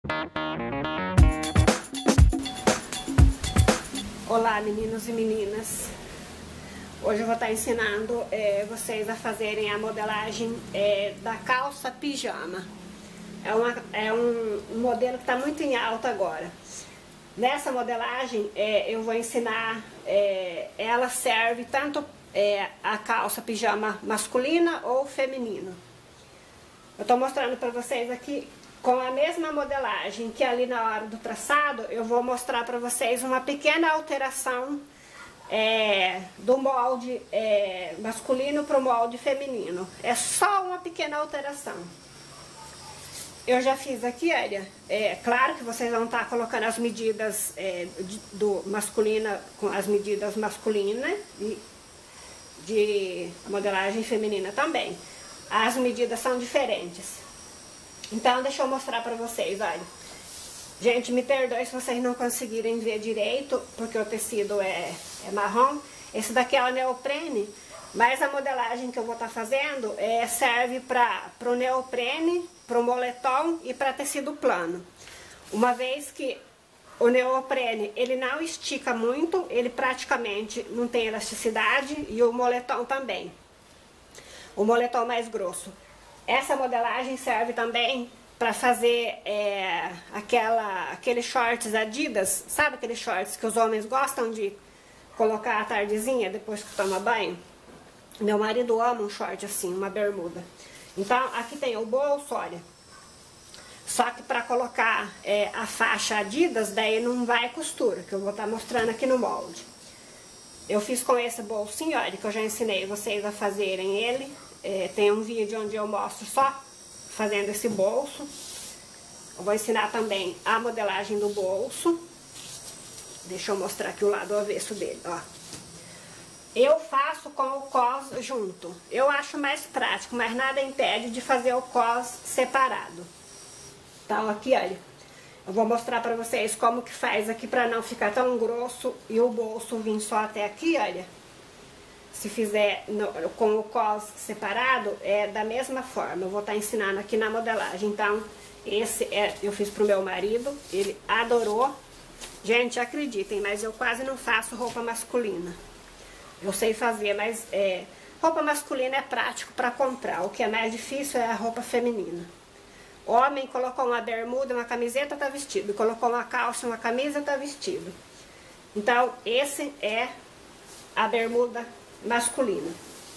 Olá, meninos e meninas. Hoje eu vou estar ensinando vocês a fazerem a modelagem da calça pijama. É um modelo que está muito em alta agora. Nessa modelagem eu vou ensinar, ela serve tanto a calça pijama masculina ou feminino. Eu estou mostrando para vocês aqui com a mesma modelagem que ali na hora do traçado. Eu vou mostrar para vocês uma pequena alteração do molde masculino para o molde feminino. É só uma pequena alteração. Eu já fiz aqui, olha, claro que vocês vão estar colocando as medidas do masculina com as medidas masculinas e de modelagem feminina também. As medidas são diferentes. Então, deixa eu mostrar pra vocês, olha. Gente, me perdoe se vocês não conseguirem ver direito, porque o tecido é marrom. Esse daqui é o neoprene, mas a modelagem que eu vou estar fazendo serve para o neoprene, para o moletom e para tecido plano. Uma vez que o neoprene, ele não estica muito, ele praticamente não tem elasticidade, e o moletom também. O moletom mais grosso. Essa modelagem serve também para fazer aqueles shorts Adidas, sabe aqueles shorts que os homens gostam de colocar à tardezinha depois que toma banho? Meu marido ama um short assim, uma bermuda. Então aqui tem o bolso, olha. Só que para colocar a faixa Adidas, daí não vai costura, que eu vou estar mostrando aqui no molde. Eu fiz com esse bolsinho, olha, que eu já ensinei vocês a fazerem ele. Tem um vídeo onde eu mostro só fazendo esse bolso. Eu vou ensinar também a modelagem do bolso. Deixa eu mostrar aqui o lado avesso dele, ó. Eu faço com o cos junto. Eu acho mais prático, mas nada impede de fazer o cos separado. Então aqui, olha, eu vou mostrar pra vocês como que faz aqui pra não ficar tão grosso e o bolso vir só até aqui, olha. Se fizer com o cos separado, é da mesma forma. Eu vou estar ensinando aqui na modelagem. Então, esse eu fiz pro meu marido, ele adorou. Gente, acreditem, mas eu quase não faço roupa masculina. Eu sei fazer, mas roupa masculina é prático para comprar. O que é mais difícil é a roupa feminina. Homem colocou uma bermuda, uma camiseta, tá vestido. Colocou uma calça, uma camisa, tá vestido. Então, esse é a bermuda masculina.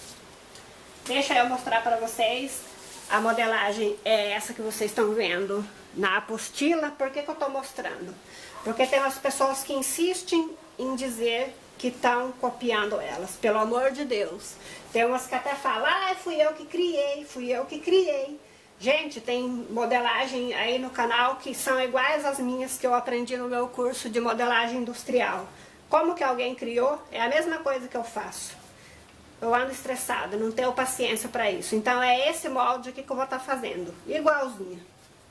Deixa eu mostrar para vocês. A modelagem é essa que vocês estão vendo na apostila. Por que eu tô mostrando? Porque tem umas pessoas que insistem em dizer que estão copiando elas. Pelo amor de Deus. Tem umas que até falam, fui eu que criei, fui eu que criei. Gente, tem modelagem aí no canal que são iguais às minhas que eu aprendi no meu curso de modelagem industrial. Como que alguém criou? É a mesma coisa que eu faço. Eu ando estressada, não tenho paciência para isso. Então é esse molde aqui que eu vou estar fazendo, igualzinho.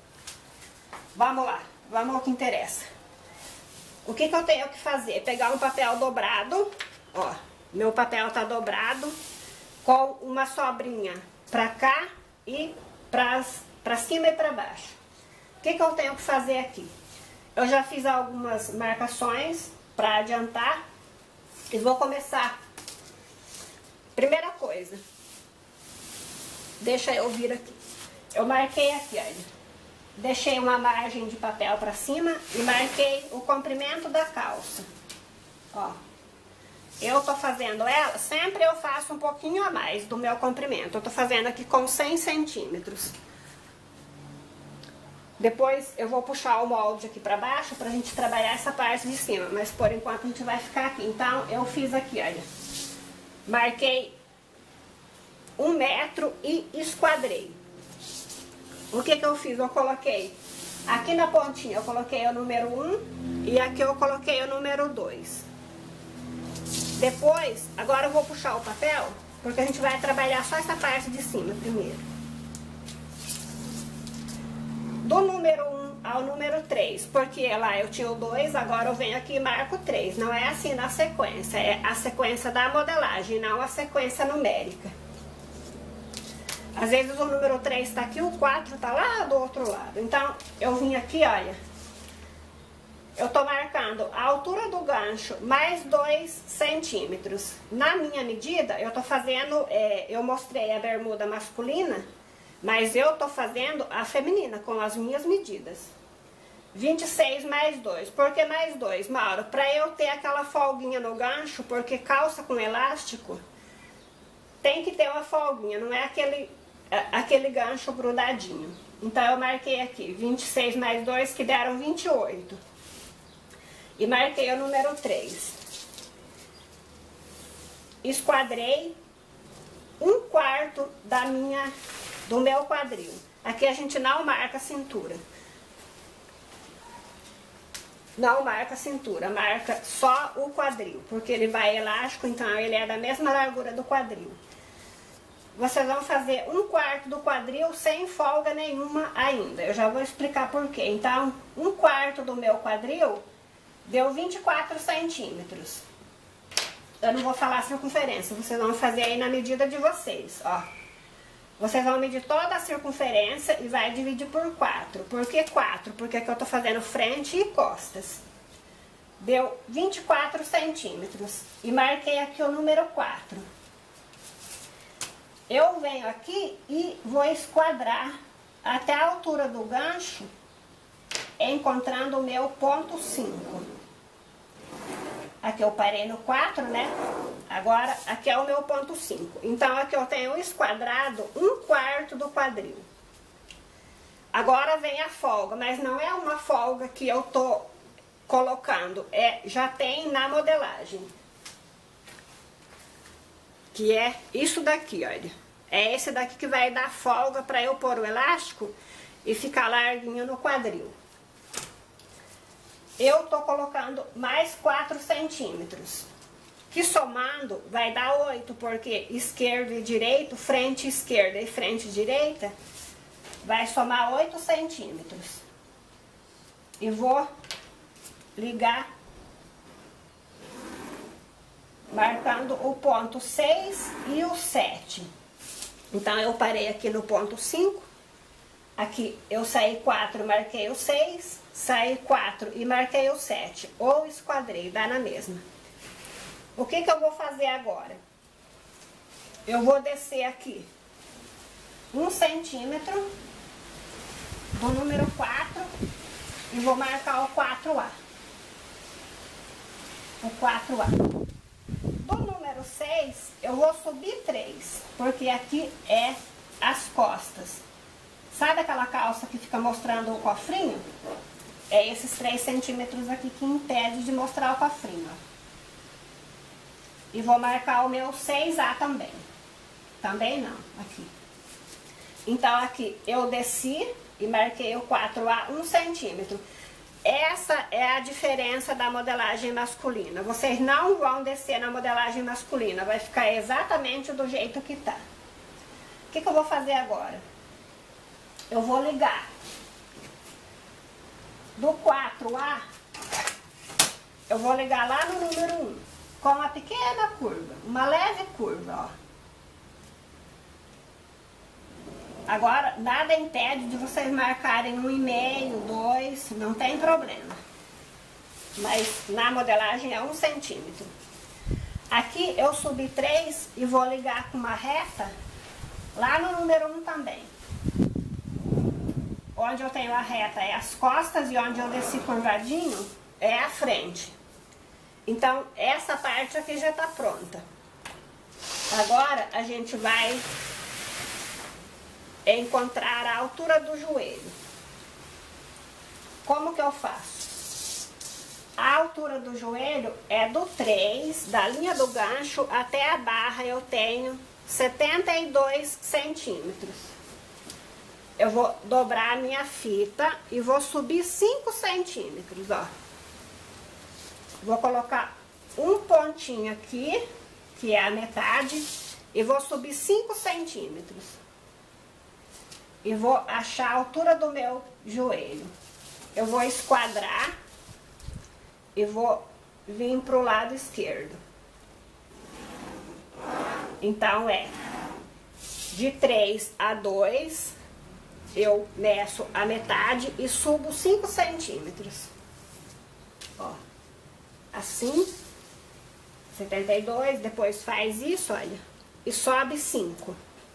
Vamos lá, vamos ao que interessa. O que eu tenho que fazer? Pegar um papel dobrado, ó, meu papel tá dobrado, com uma sobrinha pra cá e pra cima e pra baixo. O que eu tenho que fazer aqui? Eu já fiz algumas marcações pra adiantar e vou começar. Primeira coisa, deixa eu vir aqui. Eu marquei aqui, olha. Deixei uma margem de papel pra cima e marquei o comprimento da calça. Ó. Eu tô fazendo ela, sempre eu faço um pouquinho a mais do meu comprimento. Eu tô fazendo aqui com 100 centímetros. Depois eu vou puxar o molde aqui pra baixo pra gente trabalhar essa parte de cima. Mas por enquanto a gente vai ficar aqui. Então eu fiz aqui, olha. Marquei 1 metro e esquadrei. O que eu fiz? Eu coloquei aqui na pontinha, eu coloquei o número 1 e aqui eu coloquei o número 2. Depois, agora eu vou puxar o papel, porque a gente vai trabalhar só essa parte de cima primeiro. Do número 1 ao número 3, porque lá eu tinha o 2, agora eu venho aqui e marco 3. Não é assim na sequência, é a sequência da modelagem, não a sequência numérica. Às vezes o número 3 tá aqui, o 4 tá lá do outro lado. Então, eu vim aqui, olha. Eu tô marcando a altura do gancho mais 2 centímetros. Na minha medida, eu tô fazendo, eu mostrei a bermuda masculina, mas eu tô fazendo a feminina com as minhas medidas. 26 mais 2. Por que mais 2, Mauro? Pra eu ter aquela folguinha no gancho, porque calça com elástico tem que ter uma folguinha, não é aquele gancho grudadinho. Então eu marquei aqui 26 mais 2, que deram 28. E marquei o número 3. Esquadrei 1/4 do meu quadril. Aqui a gente não marca a cintura. Não marca a cintura, marca só o quadril, porque ele vai elástico, então ele é da mesma largura do quadril. Vocês vão fazer 1/4 do quadril sem folga nenhuma ainda. Eu já vou explicar por quê. Então, 1/4 do meu quadril deu 24 centímetros. Eu não vou falar a circunferência, vocês vão fazer aí na medida de vocês, ó. Vocês vão medir toda a circunferência e vai dividir por 4. Por que 4? Porque aqui eu tô fazendo frente e costas. Deu 24 centímetros. E marquei aqui o número 4. Eu venho aqui e vou esquadrar até a altura do gancho, encontrando o meu ponto 5. Aqui eu parei no 4, né? Agora, aqui é o meu ponto 5. Então, aqui eu tenho esquadrado 1/4 do quadril. Agora vem a folga, mas não é uma folga que eu tô colocando. Já tem na modelagem. Que é isso daqui, olha. É esse daqui que vai dar folga pra eu pôr o elástico e ficar larguinho no quadril. Eu tô colocando mais 4 centímetros. Que somando vai dar 8, porque esquerdo e direito, frente esquerda e frente direita, vai somar 8 centímetros. E vou ligar, marcando o ponto 6 e o 7. Então, eu parei aqui no ponto 5. Aqui eu saí 4, marquei o 6, saí 4 e marquei o 7. Ou esquadrei, dá na mesma. O que eu vou fazer agora? Eu vou descer aqui 1 centímetro do número 4 e vou marcar o 4A. O 4A. Do número 6, eu vou subir 3, porque aqui é as costas. Sabe aquela calça que fica mostrando o cofrinho? É esses 3 centímetros aqui que impede de mostrar o cofrinho, ó. E vou marcar o meu 6A também. Também não, aqui. Então, aqui eu desci e marquei o 4A 1 centímetro. Essa é a diferença da modelagem masculina. Vocês não vão descer na modelagem masculina, vai ficar exatamente do jeito que tá. O que eu vou fazer agora? Eu vou ligar do 4A, eu vou ligar lá no número 1, com uma pequena curva, uma leve curva, ó. Agora, nada impede de vocês marcarem 1,5, 2, não tem problema. Mas na modelagem é 1 centímetro. Aqui eu subi 3 e vou ligar com uma reta lá no número 1 também. Onde eu tenho a reta é as costas e onde eu desci curvadinho é a frente. Então, essa parte aqui já tá pronta. Agora, a gente vai encontrar a altura do joelho. Como que eu faço? A altura do joelho é do 3, da linha do gancho até a barra eu tenho 72 centímetros. Eu vou dobrar a minha fita e vou subir 5 centímetros, ó. Vou colocar um pontinho aqui, que é a metade, e vou subir 5 centímetros. E vou achar a altura do meu joelho. Eu vou esquadrar e vou vir pro lado esquerdo. Então, é de 3 a 2, eu meço a metade e subo 5 centímetros. Ó, assim, 72, depois faz isso, olha, e sobe 5.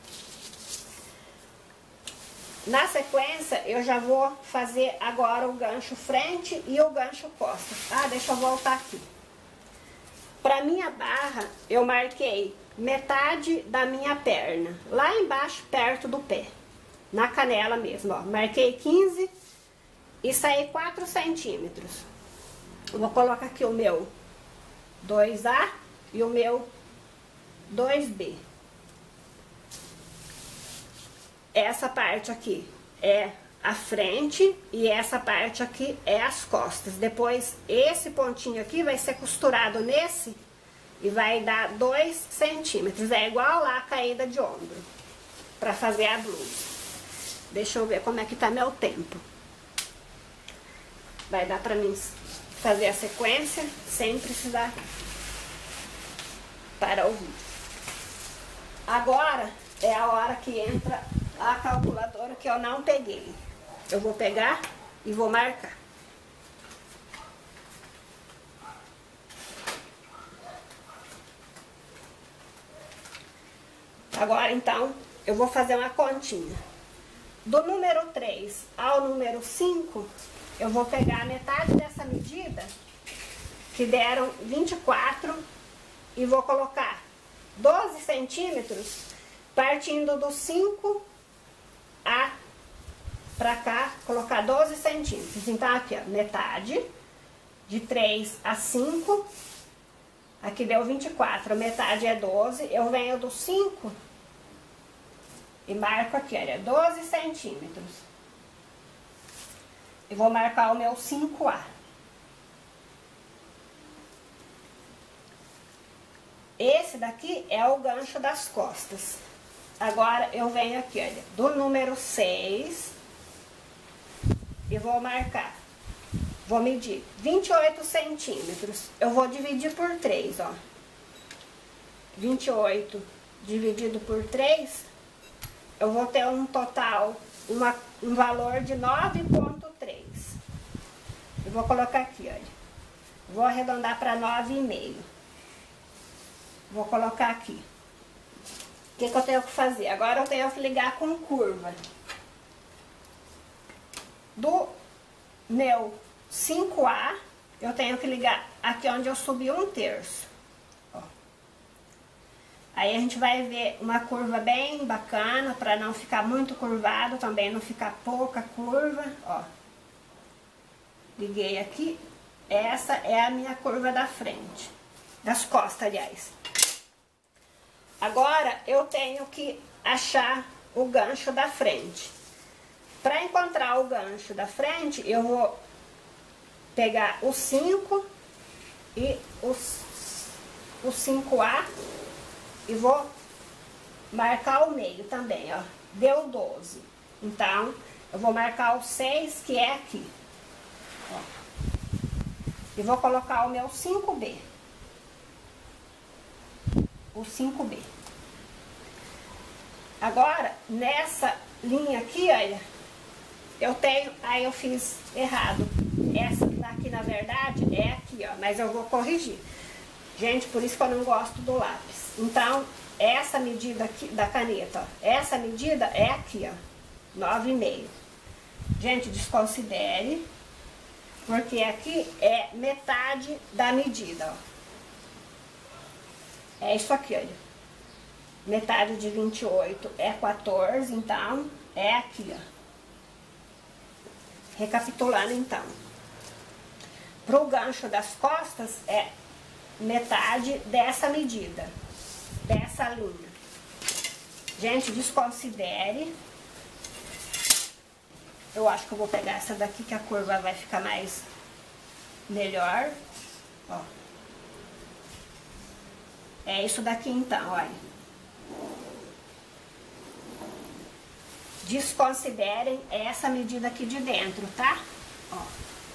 Na sequência, eu já vou fazer agora o gancho frente e o gancho costas. Ah, deixa eu voltar aqui. Pra minha barra, eu marquei metade da minha perna, lá embaixo, perto do pé, na canela mesmo, ó. Marquei 15 e saí 4 centímetros. Eu vou colocar aqui o meu 2A e o meu 2B. Essa parte aqui é a frente e essa parte aqui é as costas. Depois, esse pontinho aqui vai ser costurado nesse e vai dar 2 centímetros. É igual lá a caída de ombro, pra fazer a blusa. Deixa eu ver como é que tá meu tempo. Vai dar pra mim fazer a sequência sem precisar parar o vídeo. Agora é a hora que entra a calculadora que eu não peguei. Eu vou pegar e vou marcar. Agora, então, eu vou fazer uma continha. Do número 3 ao número 5, eu vou pegar a metade dessa medida, que deram 24, e vou colocar 12 centímetros, partindo do 5 pra cá, colocar 12 centímetros. Então, aqui, ó, metade, de 3 a 5, aqui deu 24, a metade é 12, eu venho do 5 e marco aqui, olha, 12 centímetros. E vou marcar o meu 5A. Esse daqui é o gancho das costas. Agora, eu venho aqui, olha, do número 6 e vou marcar. Vou medir 28 centímetros. Eu vou dividir por 3, ó. 28 dividido por 3, eu vou ter um total, um valor de 9,3. Eu vou colocar aqui, olha. Vou arredondar para 9,5. Vou colocar aqui. O que eu tenho que fazer? Agora eu tenho que ligar com curva. Do meu 5A, eu tenho que ligar aqui onde eu subi 1/3. Ó. Aí a gente vai ver uma curva bem bacana, para não ficar muito curvado, também não ficar pouca curva, ó. Liguei aqui. Essa é a minha curva da frente, das costas, aliás. Agora, eu tenho que achar o gancho da frente. Para encontrar o gancho da frente, eu vou pegar o 5 e o 5A e vou marcar o meio também, ó. Deu 12. Então, eu vou marcar o 6, que é aqui. Ó. E vou colocar o meu 5B. O 5B. Agora, nessa linha aqui, olha, eu tenho, aí eu fiz errado. Essa daqui, na verdade, é aqui, ó, mas eu vou corrigir. Gente, por isso que eu não gosto do lápis. Então, essa medida aqui da caneta, ó, essa medida é aqui, ó, 9,5. Gente, desconsidere, porque aqui é metade da medida, ó. É isso aqui, olha. Metade de 28 é 14, então, é aqui, ó. Recapitulando, então. Pro gancho das costas, é metade dessa medida, dessa linha. Gente, desconsidere. Eu acho que eu vou pegar essa daqui, que a curva vai ficar mais melhor, ó. É isso daqui, então, olha. Desconsiderem essa medida aqui de dentro, tá? Ó.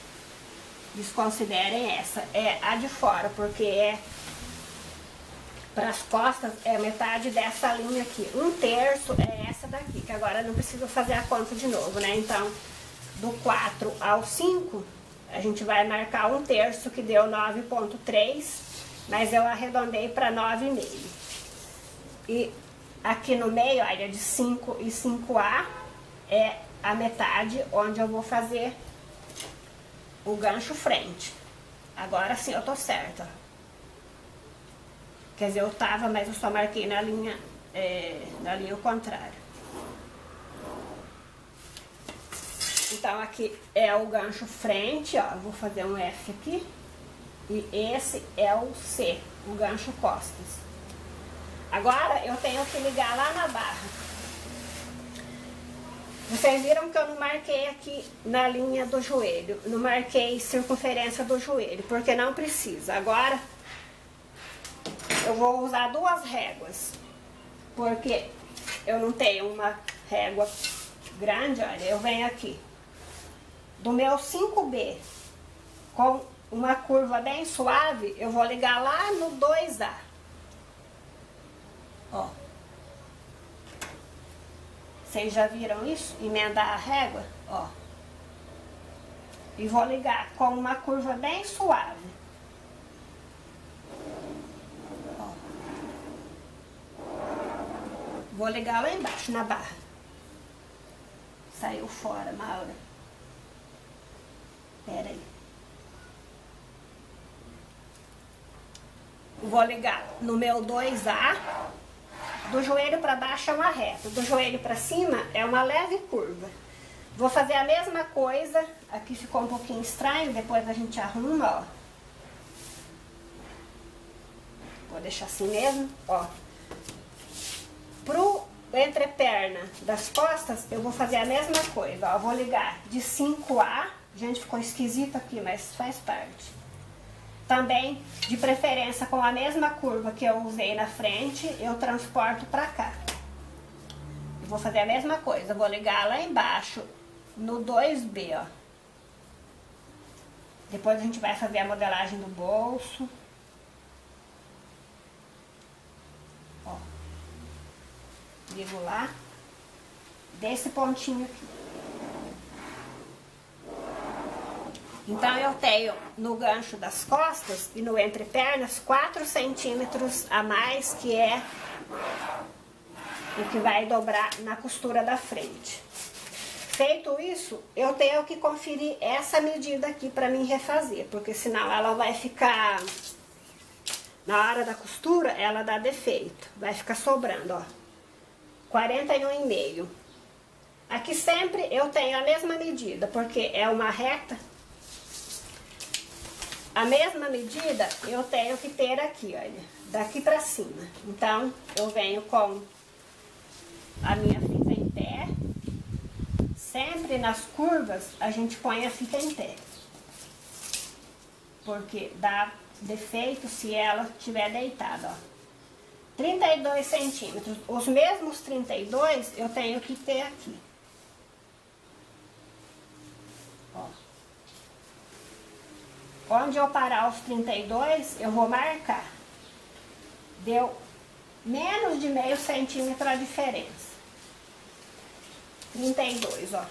Desconsiderem essa. É a de fora, porque é para as costas é metade dessa linha aqui. 1/3 é essa daqui, que agora não preciso fazer a conta de novo, né? Então, do 4 ao 5, a gente vai marcar 1/3, que deu 9,3, mas eu arredondei para 9,5. E aqui no meio, olha, de 5 e 5A, é a metade onde eu vou fazer o gancho frente. Agora sim eu tô certa. Quer dizer, eu tava, mas eu só marquei na linha ao contrário. Então aqui é o gancho frente, ó, eu vou fazer um F aqui. E esse é o C, o gancho costas. Agora eu tenho que ligar lá na barra. Vocês viram que eu não marquei aqui na linha do joelho, não marquei circunferência do joelho, porque não precisa. Agora eu vou usar 2 réguas, porque eu não tenho uma régua grande. Olha, eu venho aqui do meu 5B com uma curva bem suave, eu vou ligar lá no 2A. Ó. Vocês já viram isso? Emendar a régua, ó. E vou ligar com uma curva bem suave. Ó. Vou ligar lá embaixo, na barra. Saiu fora, Maura. Pera aí. Vou ligar no meu 2A. Do joelho para baixo é uma reta, do joelho para cima é uma leve curva. Vou fazer a mesma coisa, aqui ficou um pouquinho estranho, depois a gente arruma, ó. Vou deixar assim mesmo, ó. Pro entreperna das costas, eu vou fazer a mesma coisa, ó. Vou ligar de 5A, gente, ficou esquisito aqui, mas faz parte. Também, de preferência, com a mesma curva que eu usei na frente, eu transporto pra cá. Eu vou fazer a mesma coisa, vou ligar lá embaixo, no 2B, ó. Depois a gente vai fazer a modelagem do bolso. Ó. Ligo lá, desse pontinho aqui. Então, eu tenho no gancho das costas e no entrepernas 4 centímetros a mais, que é o que vai dobrar na costura da frente. Feito isso, eu tenho que conferir essa medida aqui para mim refazer, porque senão ela vai ficar, na hora da costura, ela dá defeito. Vai ficar sobrando, ó, 41,5. Aqui sempre eu tenho a mesma medida, porque é uma reta. A mesma medida eu tenho que ter aqui, olha, daqui pra cima. Então, eu venho com a minha fita em pé. Sempre nas curvas a gente põe a fita em pé, porque dá defeito se ela estiver deitada, ó. 32 centímetros, os mesmos 32 eu tenho que ter aqui. Ó. Onde eu parar os 32, eu vou marcar. Deu menos de meio centímetro a diferença. 32, ó.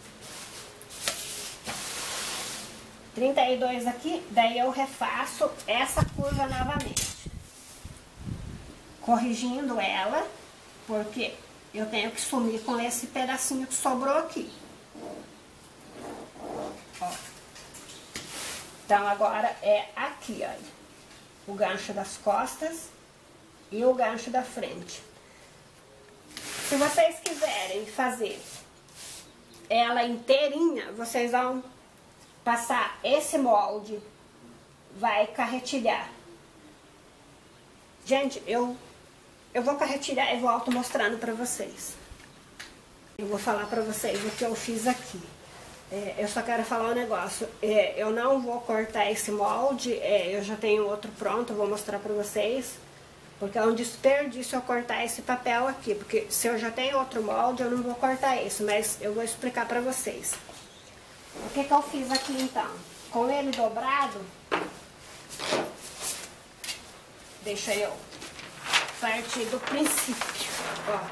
32 aqui, daí eu refaço essa curva novamente. Corrigindo ela, porque eu tenho que sumir com esse pedacinho que sobrou aqui. Ó. Então, agora é aqui, olha, o gancho das costas e o gancho da frente. Se vocês quiserem fazer ela inteirinha, vocês vão passar esse molde, vai carretilhar. Gente, eu vou carretilhar e volto mostrando pra vocês. Eu vou falar pra vocês o que eu fiz aqui. Eu só quero falar um negócio, eu não vou cortar esse molde, eu já tenho outro pronto, eu vou mostrar pra vocês, porque é um desperdício eu cortar esse papel aqui, porque se eu já tenho outro molde, eu não vou cortar esse, mas eu vou explicar pra vocês. O que eu fiz aqui então? Com ele dobrado, deixa eu partir do princípio, ó.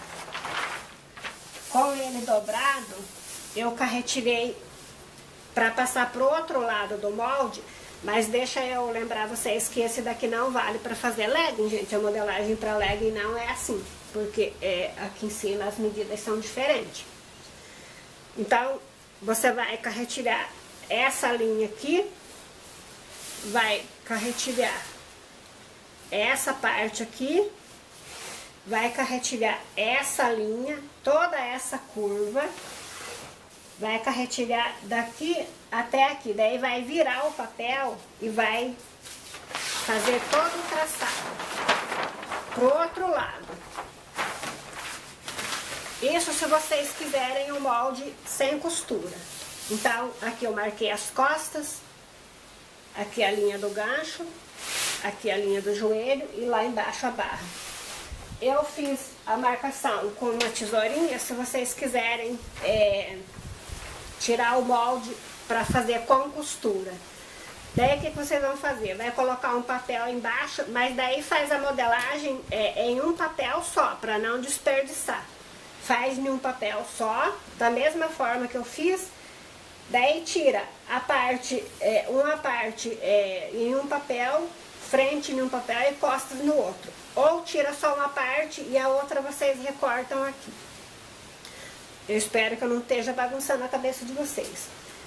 Com ele dobrado, eu carretilhei para passar pro outro lado do molde, mas deixa eu lembrar vocês que esse daqui não vale para fazer legging, gente. A modelagem para legging não é assim, porque aqui em cima as medidas são diferentes. Então, você vai carretilhar essa linha aqui, vai carretilhar essa parte aqui, vai carretilhar essa linha, toda essa curva, vai carretilhar daqui até aqui, daí vai virar o papel e vai fazer todo o traçado pro outro lado. Isso se vocês quiserem o molde sem costura. Então, aqui eu marquei as costas, aqui a linha do gancho, aqui a linha do joelho e lá embaixo a barra. Eu fiz a marcação com uma tesourinha, se vocês quiserem tirar o molde para fazer com costura. Daí o que vocês vão fazer? Vai colocar um papel embaixo, mas daí faz a modelagem em um papel só, para não desperdiçar. Faz em um papel só, da mesma forma que eu fiz. Daí tira a parte, uma parte em um papel, frente em um papel e costas no outro. Ou tira só uma parte e a outra vocês recortam aqui. Eu espero que eu não esteja bagunçando a cabeça de vocês.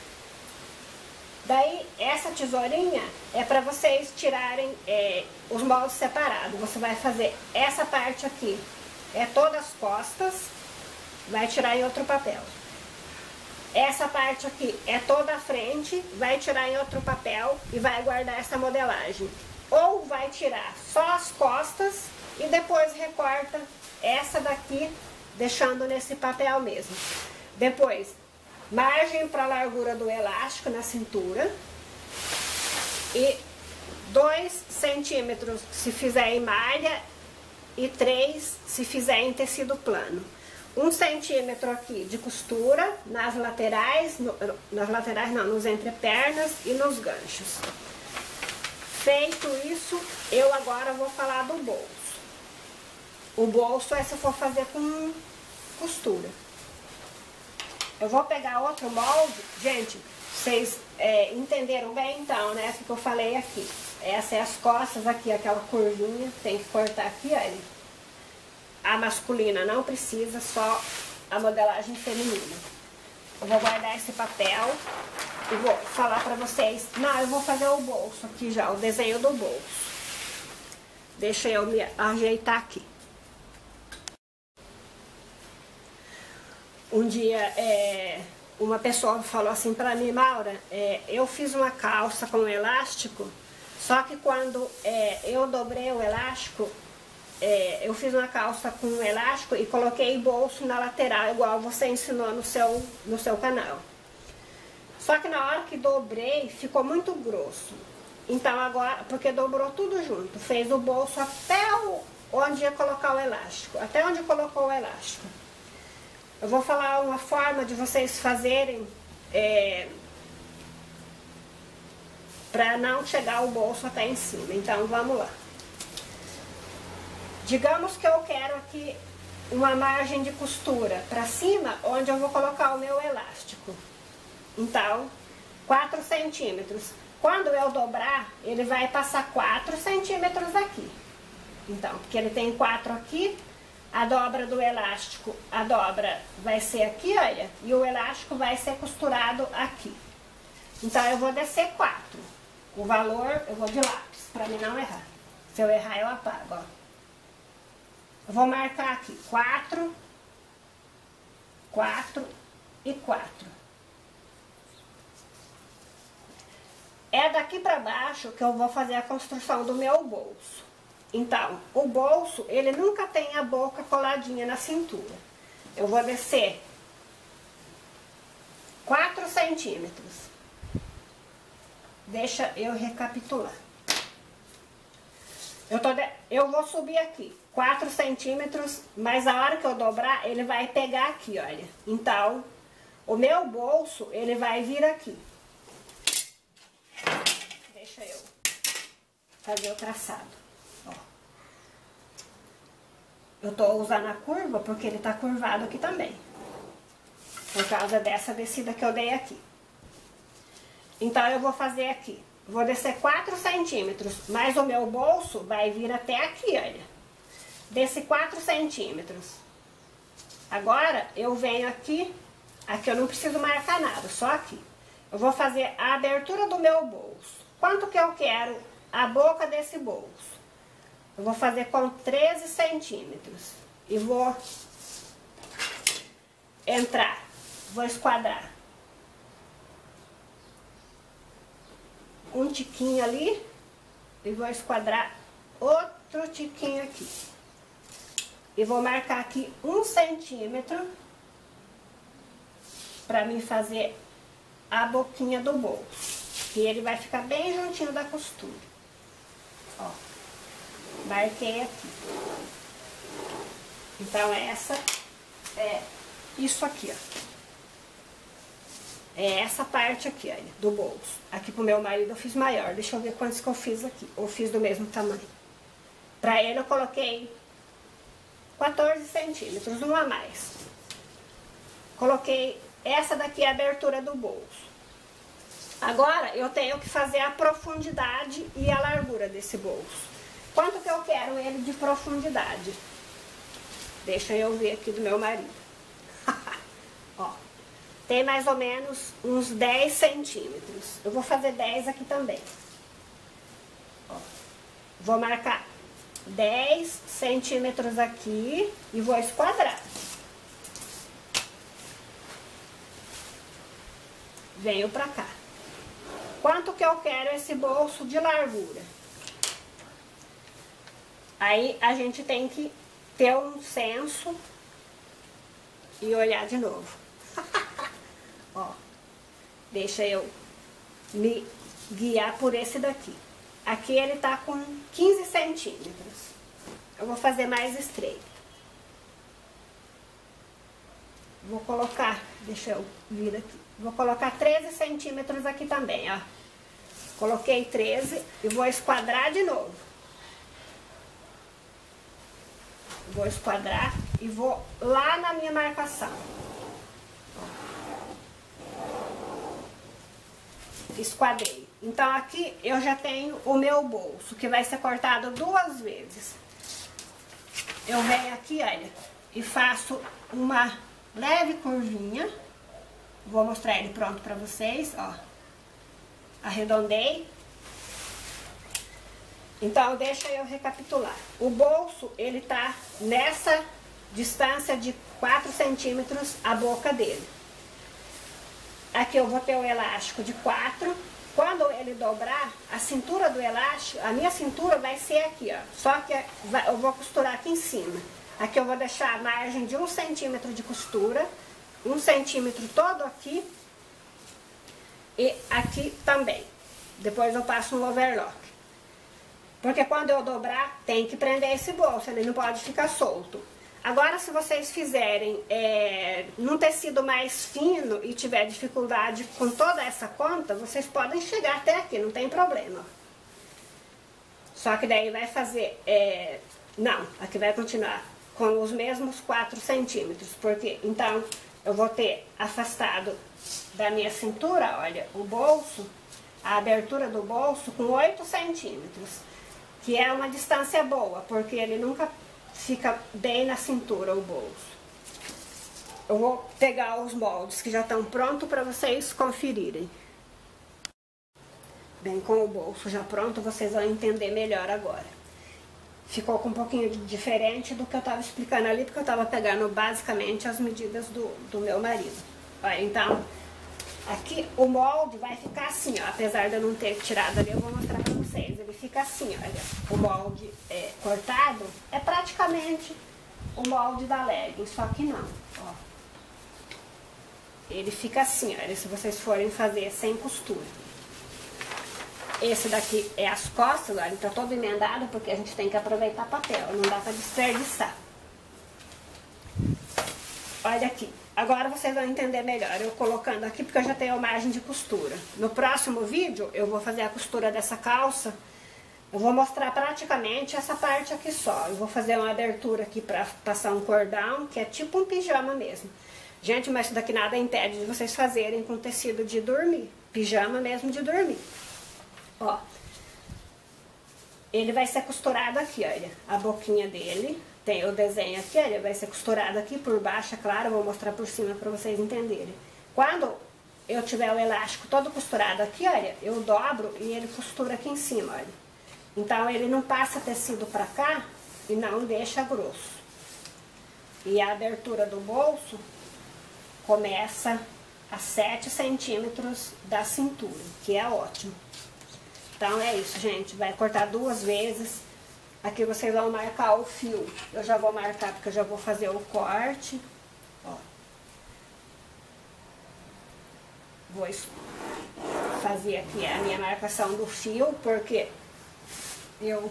Daí, essa tesourinha é para vocês tirarem os moldes separados. Você vai fazer essa parte aqui, todas as costas, vai tirar em outro papel. Essa parte aqui é toda a frente, vai tirar em outro papel e vai guardar essa modelagem. Ou vai tirar só as costas e depois recorta essa daqui, deixando nesse papel mesmo. Depois, margem para a largura do elástico na cintura e 2 centímetros se fizer em malha e 3 se fizer em tecido plano. 1 centímetro aqui de costura nas laterais, nos entrepernas e nos ganchos. Feito isso, eu agora vou falar do bolso. O bolso é se eu for fazer com costura. Eu vou pegar outro molde, gente, vocês entenderam bem então, né, o que eu falei aqui. Essa é as costas aqui, aquela curvinha, tem que cortar aqui, olha. A masculina não precisa, só a modelagem feminina. Eu vou guardar esse papel e vou falar pra vocês. Não, eu vou fazer o bolso aqui já, o desenho do bolso. Deixa eu me ajeitar aqui. Um dia, uma pessoa falou assim pra mim, Maura, eu fiz uma calça com elástico, só que quando eu dobrei o elástico, eu fiz uma calça com elástico e coloquei bolso na lateral, igual você ensinou no seu canal. Só que na hora que dobrei, ficou muito grosso. Então agora, porque dobrou tudo junto, fez o bolso até onde ia colocar o elástico, até onde colocou o elástico. Eu vou falar uma forma de vocês fazerem para não chegar o bolso até em cima. Então vamos lá. Digamos que eu quero aqui uma margem de costura para cima, onde eu vou colocar o meu elástico. Então, 4 centímetros. Quando eu dobrar, ele vai passar 4 centímetros aqui. Então, porque ele tem 4 aqui, a dobra do elástico, a dobra vai ser aqui, olha, e o elástico vai ser costurado aqui. Então, eu vou descer 4. O valor, eu vou de lápis, para mim não errar. Se eu errar, eu apago, ó. Eu vou marcar aqui 4, 4 e 4. É daqui para baixo que eu vou fazer a construção do meu bolso. Então, o bolso, ele nunca tem a boca coladinha na cintura. Eu vou descer 4 centímetros. Deixa eu recapitular. Eu vou subir aqui 4 centímetros, mas a hora que eu dobrar, ele vai pegar aqui, olha. Então, o meu bolso, ele vai vir aqui. Deixa eu fazer o traçado. Ó. Eu tô usando a curva porque ele tá curvado aqui também. Por causa dessa descida que eu dei aqui. Então, eu vou fazer aqui. Vou descer 4 centímetros, mas o meu bolso vai vir até aqui, olha. Desce 4 centímetros. Agora, eu venho aqui. Aqui eu não preciso marcar nada, só aqui. Eu vou fazer a abertura do meu bolso. Quanto que eu quero a boca desse bolso? Eu vou fazer com 13 centímetros. E vou entrar. Vou esquadrar. Um tiquinho ali. E vou esquadrar outro tiquinho aqui. E vou marcar aqui 1 centímetro. Pra mim fazer a boquinha do bolso. E ele vai ficar bem juntinho da costura. Ó. Marquei aqui. Então, essa é isso aqui, ó. É essa parte aqui, olha, do bolso. Aqui pro meu marido eu fiz maior. Deixa eu ver quantos que eu fiz aqui. Ou fiz do mesmo tamanho. Pra ele eu coloquei 14 centímetros, um a mais. Coloquei essa daqui é a abertura do bolso. Agora eu tenho que fazer a profundidade e a largura desse bolso. Quanto que eu quero ele de profundidade? Deixa eu ver aqui do meu marido. Ó, tem mais ou menos uns 10 centímetros. Eu vou fazer 10 aqui também. Ó, vou marcar 10 centímetros aqui e vou esquadrar. Venho pra cá. Quanto que eu quero esse bolso de largura? Aí a gente tem que ter um senso e olhar de novo. Ó, deixa eu me guiar por esse daqui. Aqui ele tá com 15 centímetros. Eu vou fazer mais estreito. Vou colocar, deixa eu vir aqui. Vou colocar 13 centímetros aqui também, ó. Coloquei 13 e vou esquadrar de novo. Vou esquadrar e vou lá na minha marcação. Esquadrei. Então aqui eu já tenho o meu bolso, que vai ser cortado 2 vezes. Eu venho aqui, olha, e faço uma leve curvinha. Vou mostrar ele pronto pra vocês, ó. Arredondei. Então, deixa eu recapitular. O bolso, ele tá nessa distância de 4 centímetros a boca dele. Aqui eu vou ter o elástico de 4. Quando ele dobrar, a cintura do elástico, a minha cintura vai ser aqui, ó. Só que eu vou costurar aqui em cima. Aqui eu vou deixar a margem de 1 centímetro de costura. 1 centímetro todo aqui. E aqui também. Depois eu passo um overlock. Porque quando eu dobrar, tem que prender esse bolso. Ele não pode ficar solto. Agora, se vocês fizerem num tecido mais fino e tiver dificuldade com toda essa conta, vocês podem chegar até aqui, não tem problema. Só que daí vai fazer... não, aqui vai continuar com os mesmos 4 centímetros. Porque, então, eu vou ter afastado da minha cintura, olha, o bolso, a abertura do bolso com 8 centímetros. Que é uma distância boa, porque ele nunca fica bem na cintura o bolso. Eu vou pegar os moldes que já estão prontos para vocês conferirem. Bem, com o bolso já pronto, vocês vão entender melhor agora. Ficou com um pouquinho diferente do que eu estava explicando ali, porque eu estava pegando basicamente as medidas do meu marido. Olha, então, aqui o molde vai ficar assim, ó. Apesar de eu não ter tirado ali, eu vou mostrar pra vocês. Ele fica assim, olha. O molde cortado é praticamente o molde da legging, só que não, ó. Ele fica assim, olha, se vocês forem fazer sem costura. Esse daqui é as costas, olha, ele tá todo emendado porque a gente tem que aproveitar papel, não dá pra desperdiçar. Olha aqui. Agora vocês vão entender melhor, eu colocando aqui, porque eu já tenho a margem de costura. No próximo vídeo, eu vou fazer a costura dessa calça Eu vou mostrar praticamente essa parte aqui só. Eu vou fazer uma abertura aqui pra passar um cordão, que é tipo um pijama mesmo. Gente, mas isso daqui nada impede de vocês fazerem com tecido de dormir. Pijama mesmo de dormir. Ó. Ele vai ser costurado aqui, olha. A boquinha dele. Tem o desenho aqui, olha. Vai ser costurado aqui por baixo, é claro. Eu vou mostrar por cima pra vocês entenderem. Quando eu tiver o elástico todo costurado aqui, olha. Eu dobro e ele costura aqui em cima, olha. Então, ele não passa tecido pra cá e não deixa grosso. E a abertura do bolso começa a 7 centímetros da cintura, que é ótimo. Então é isso, gente. Vai cortar 2 vezes. Aqui vocês vão marcar o fio. Eu já vou marcar porque eu já vou fazer o corte. Ó. Vou fazer aqui a minha marcação do fio, porque eu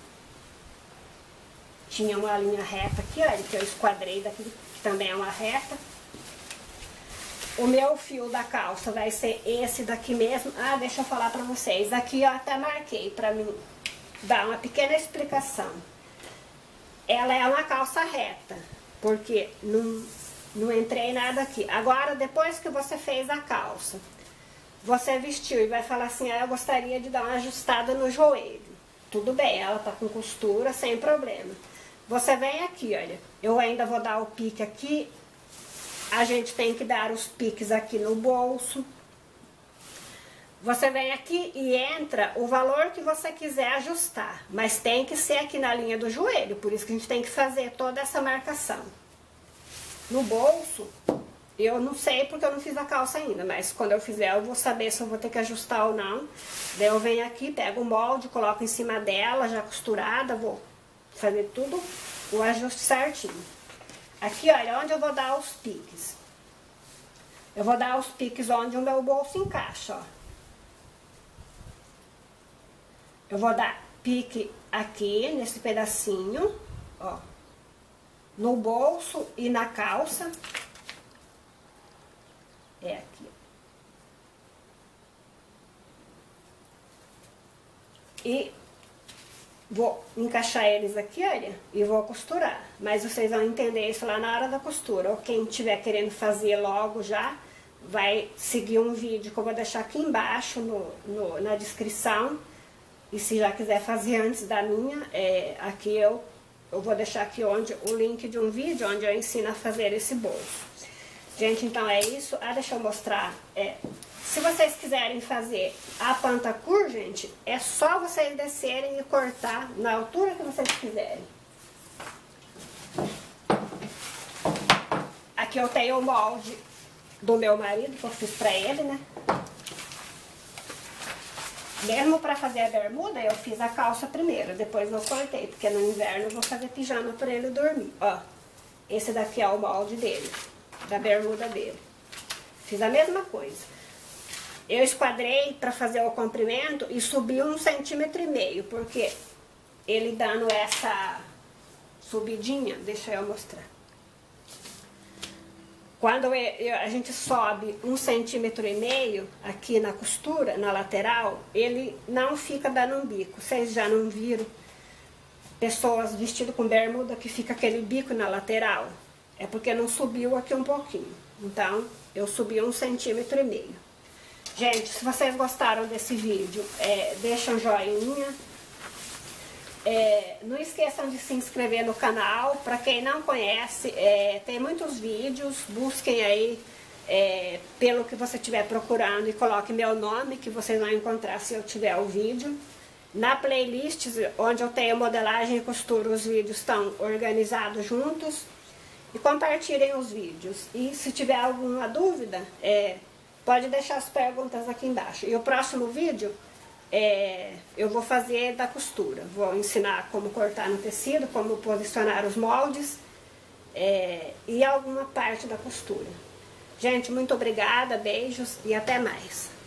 tinha uma linha reta aqui, olha, que eu esquadrei daqui, que também é uma reta. O meu fio da calça vai ser esse daqui mesmo. Ah, deixa eu falar pra vocês. Aqui eu até marquei pra mim dar uma pequena explicação. Ela é uma calça reta, porque não entrei nada aqui. Agora, depois que você fez a calça, você vestiu e vai falar assim, ah, eu gostaria de dar uma ajustada no joelho. Tudo bem, ela tá com costura, sem problema. Você vem aqui, olha. Eu ainda vou dar o pique aqui. A gente tem que dar os piques aqui no bolso. Você vem aqui e entra o valor que você quiser ajustar. Mas tem que ser aqui na linha do joelho. Por isso que a gente tem que fazer toda essa marcação. No bolso, eu não sei porque eu não fiz a calça ainda. Mas quando eu fizer, eu vou saber se eu vou ter que ajustar ou não. Daí eu venho aqui, pego o molde, coloco em cima dela, já costurada. Vou fazer tudo o ajuste certinho. Aqui, olha, onde eu vou dar os piques. Eu vou dar os piques onde o meu bolso encaixa, ó. Eu vou dar pique aqui, nesse pedacinho, ó. No bolso e na calça. É aqui. E vou encaixar eles aqui, olha, e vou costurar. Mas vocês vão entender isso lá na hora da costura. Ou quem estiver querendo fazer logo já, vai seguir um vídeo que eu vou deixar aqui embaixo na descrição. E se já quiser fazer antes da minha, aqui eu vou deixar aqui o link de um vídeo onde eu ensino a fazer esse bolso. Gente, então é isso. Ah, deixa eu mostrar. Se vocês quiserem fazer a pantacur, gente, é só vocês descerem e cortar na altura que vocês quiserem. Aqui eu tenho o molde do meu marido, que eu fiz pra ele, né? Mesmo pra fazer a bermuda, eu fiz a calça primeiro, depois eu cortei, porque no inverno eu vou fazer pijama pra ele dormir. Ó, esse daqui é o molde dele, da bermuda dele. Fiz a mesma coisa. Eu esquadrei para fazer o comprimento e subi 1,5 cm, porque ele dando essa subidinha, deixa eu mostrar. Quando a gente sobe 1,5 cm aqui na costura, na lateral, ele não fica dando um bico. Vocês já não viram pessoas vestidas com bermuda que fica aquele bico na lateral? É porque não subiu aqui um pouquinho. Então, eu subi 1,5 cm. Gente, se vocês gostaram desse vídeo, deixa um joinha. Não esqueçam de se inscrever no canal. Para quem não conhece, tem muitos vídeos. Busquem aí pelo que você estiver procurando e coloque meu nome, que vocês vão encontrar se eu tiver o vídeo. Na playlist, onde eu tenho modelagem e costura, os vídeos estão organizados juntos. E compartilhem os vídeos. E se tiver alguma dúvida, pode deixar as perguntas aqui embaixo. E o próximo vídeo, eu vou fazer da costura. Vou ensinar como cortar no tecido, como posicionar os moldes e alguma parte da costura. Gente, muito obrigada, beijos e até mais.